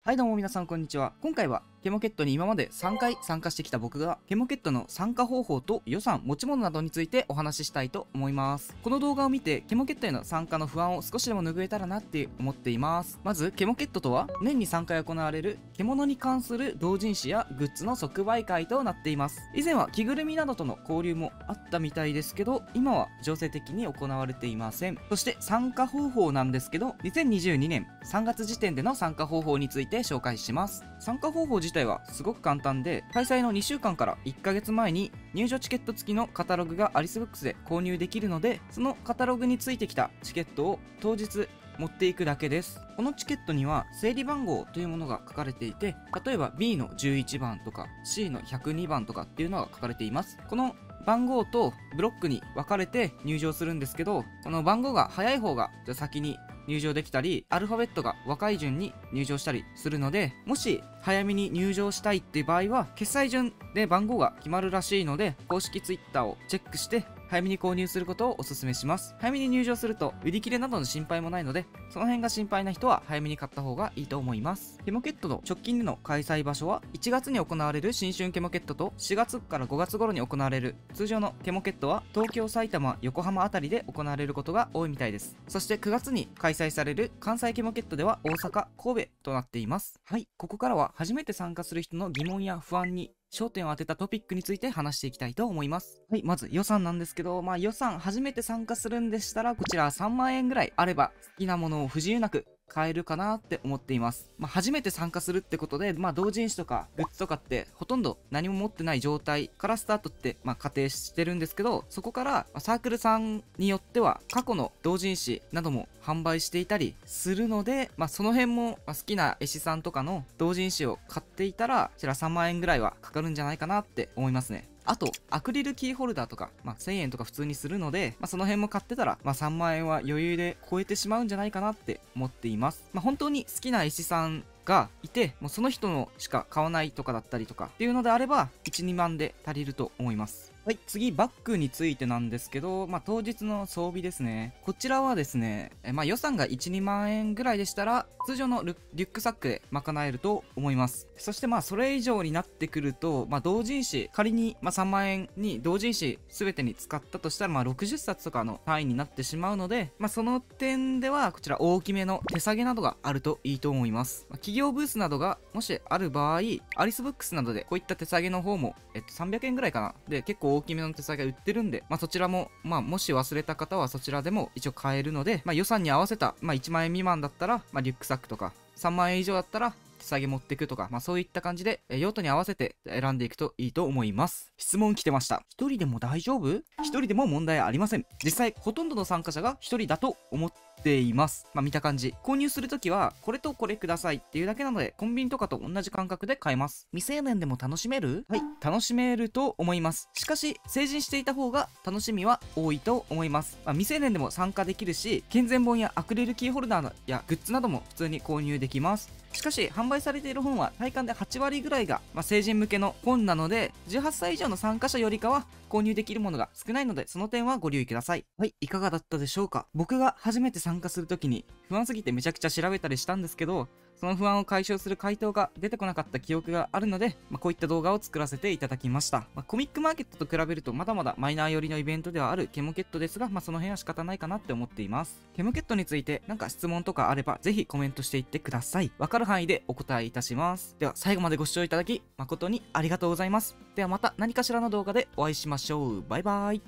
はいどうも皆さんこんにちは。今回はケモケットに今まで3回参加してきた僕がケモケットの参加方法と予算、持ち物などについてお話ししたいと思います。この動画を見てケモケットへの参加の不安を少しでも拭えたらなって思っています。まずケモケットとは年に3回行われる獣に関する同人誌やグッズの即売会となっています。以前は着ぐるみなどとの交流もあったみたいですけど、今は情勢的に行われていません。そして参加方法なんですけど、2022年3月時点での参加方法について紹介します。参加方法自体はすごく簡単で、開催の2週間から1ヶ月前に入場チケット付きのカタログがアリスブックスで購入できるので、そのカタログについてきたチケットを当日持っていくだけです。このチケットには整理番号というものが書かれていて、例えば B の11番とか C の102番とかっていうのが書かれています。この番号とブロックに分かれて入場するんですけど、この番号が早い方が先に入場できたり、アルファベットが若い順に入場したりするので、もし早めに入場したいっていう場合は決済順で番号が決まるらしいので、公式 Twitter をチェックして早めに購入することをお勧めします。早めに入場すると売り切れなどの心配もないので、その辺が心配な人は早めに買った方がいいと思います。ケモケットの直近での開催場所は1月に行われる新春ケモケットと4月から5月頃に行われる通常のケモケットは東京、埼玉、横浜あたりで行われることが多いみたいです。そして9月に開催される関西ケモケットでは大阪、神戸となっています。はい、ここからは初めて参加する人の疑問や不安に焦点を当てたトピックについて話していきたいと思います。はい、まず予算なんですけど、予算初めて参加するんでしたら、こちら3万円ぐらいあれば好きなものを不自由なく買えるかなって思っています。初めて参加するってことで、同人誌とかグッズとかってほとんど何も持ってない状態からスタートって仮定してるんですけど、そこからサークルさんによっては過去の同人誌なども販売していたりするので、その辺も好きな絵師さんとかの同人誌を買っていたら、こちら3万円ぐらいはかかるんじゃないかなって思いますね。あと、アクリルキーホルダーとか、1000円とか普通にするので、その辺も買ってたら、3万円は余裕で超えてしまうんじゃないかなって思っています。本当に好きな絵師さんがいて、もうその人のしか買わないとかだったりとかっていうのであれば、1、2万で足りると思います。はい、次、バッグについてなんですけど、当日の装備ですね。こちらはですね、予算が1、2万円ぐらいでしたら、通常のリュックサックで賄えると思います。そしてそれ以上になってくると、同人誌、仮に3万円に同人誌全てに使ったとしたら、60冊とかの単位になってしまうので、その点では、こちら大きめの手提げなどがあるといいと思います。企業ブースなどがもしある場合、アリスブックスなどでこういった手提げの方も、300円ぐらいかな。で、結構大きめの手提げが売ってるんで、そちらも、もし忘れた方はそちらでも一応買えるので、予算に合わせた、1万円未満だったら、リュックサックとか、3万円以上だったら、手提げ持っていくとか、そういった感じで、用途に合わせて選んでいくといいと思います。質問来てました。一人でも大丈夫？一人でも問題ありません。実際、ほとんどの参加者が一人だと思っています。見た感じ。購入するときは、これとこれくださいっていうだけなので、コンビニとかと同じ感覚で買えます。未成年でも楽しめる？はい、楽しめると思います。しかし、成人していた方が楽しみは多いと思います。未成年でも参加できるし、健全本やアクリルキーホルダーやグッズなども普通に購入できます。しかし、販売されている本は体感で8割ぐらいが、成人向けの本なので、18歳以上の参加者よりかは購入できるものが少ないので、その点はご留意ください。はい、いかがだったでしょうか？僕が初めて参加するときに不安すぎてめちゃくちゃ調べたりしたんですけど、その不安を解消する回答が出てこなかった記憶があるので、こういった動画を作らせていただきました。コミックマーケットと比べるとまだまだマイナー寄りのイベントではあるケモケットですが、その辺は仕方ないかなって思っています。ケモケットについてなんか質問とかあればぜひコメントしていってください。わかる範囲でお答えいたします。では最後までご視聴いただき誠にありがとうございます。ではまた何かしらの動画でお会いしましょう。バイバーイ。